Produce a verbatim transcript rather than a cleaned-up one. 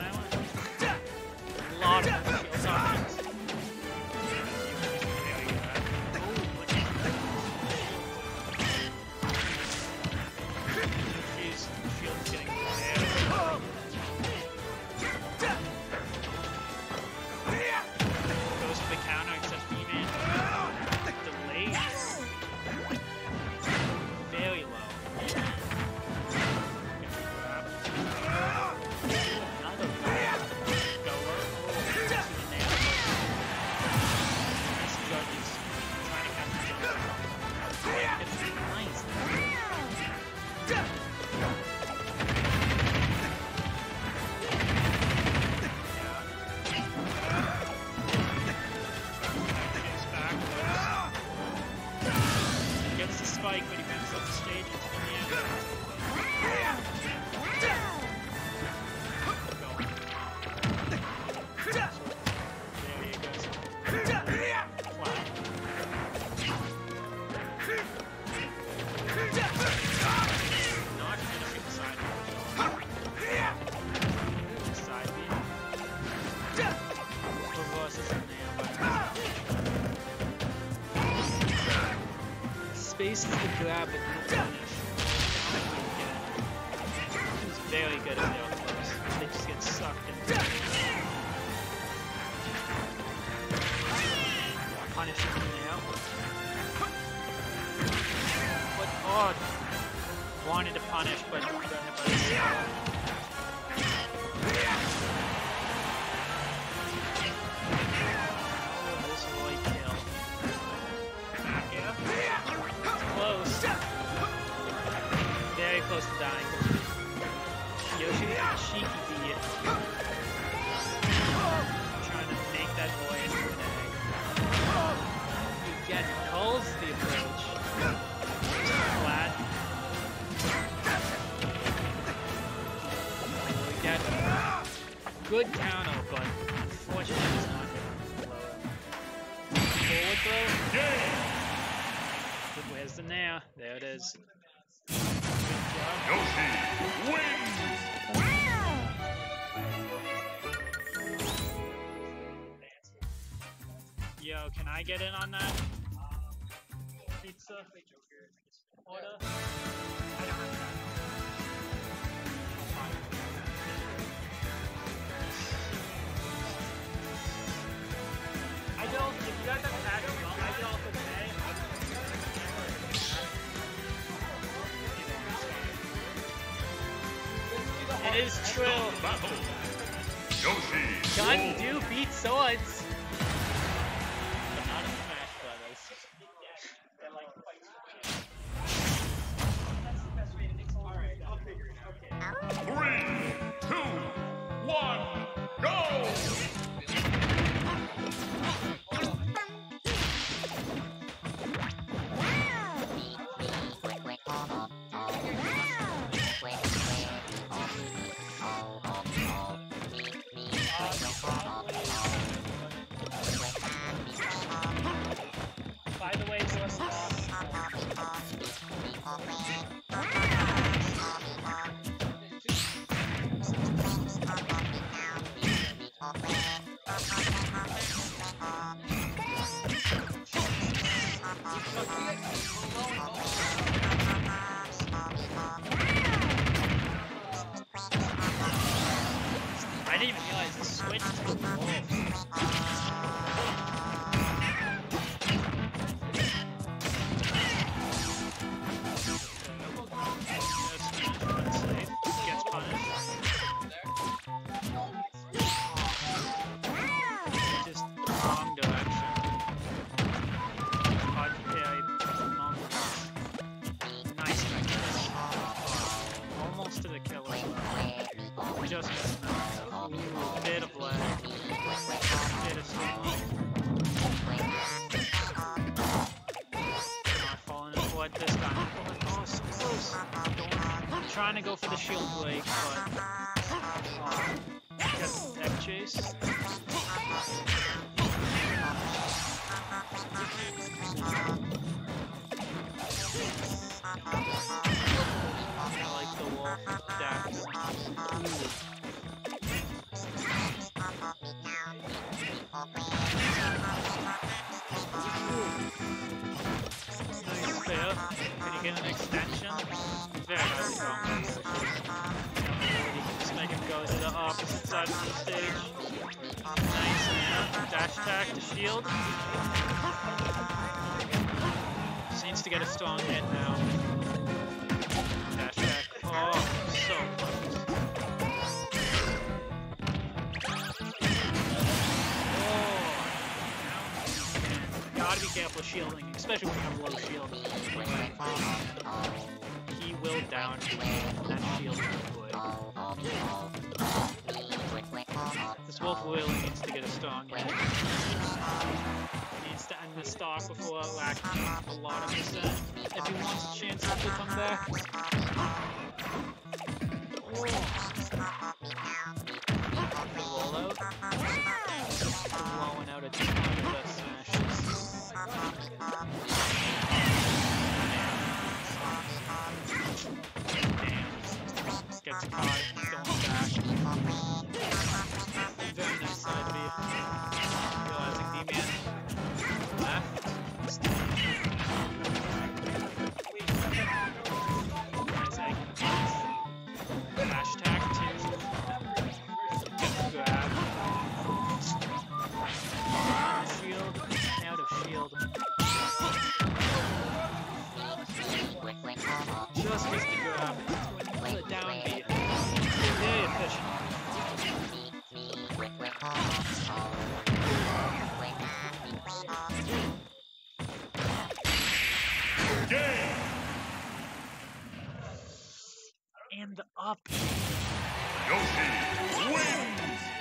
island. A lot of shield options. She's shield's getting very goes for the counter except E-Man. Delayed. Very low. Another goer. This judge is trying to catch the jump. It's nice. Gets the spike, but he moves up the stage into the end. There he goes. Flat. Not finishing the side beam. Side beam. Reverses in there, but space is the grab but no punish. He's very good at their close. They just get sucked in. Punish him now. But oh, wanted to punish, but got hit by the spell. This Roy kill. Back air. Close. Very close to dying. Yoshi, cheeky idiot. Trying to make that boy into an egg. Again, calls the approach. Flat. We get good counter, but unfortunately it's not good. Forward throw. Where's the nair? There it is. Yoshi wins! Yo, can I get in on that? Pizza? Order? I don't have that. I don't, if you guys have had it, well, I can also pay. It is true. Battle. Yoshi Gun wins. do beat swords. But not in Smash Brothers. They're like quite That's the best way to mix all right, I'll figure it out. Okay. Three, two, one, go! By the way, Zoss I didn't even realize the switch to the wall. Gets punished. Just wrong direction. Hard to parry. Nice back. Almost to the kill as well. Just missed that. A bit of lag. Bit of slow. Not falling in blood this time. Oh, so close. I'm trying to go for the shield break, but oh, got deck chase. I like the wolf dash. Nice fail. Can you get an extension? Very nice combo. Just make him go to the opposite side of the stage. Nice, yeah. Dash attack to shield. Just needs to get a strong hit now. Dash attack. Oh, so close. Gotta be careful shielding, especially when you have low shield. He will down that shield quick. This Wolf really needs to get a strong hit. He needs to end the stock before lacking a lot of percent if he wants a chance to come back. Oh. The rollout. Blowing out a ton of the smashes. Damn. Gets caught. Going back. Very nice side B. Realizing D-Man left. Nice egg. Flash attack too. Grab. Shield. Out of shield. Just missed the grab. The down beat. Very efficient. Game. And the up. Yoshi wins.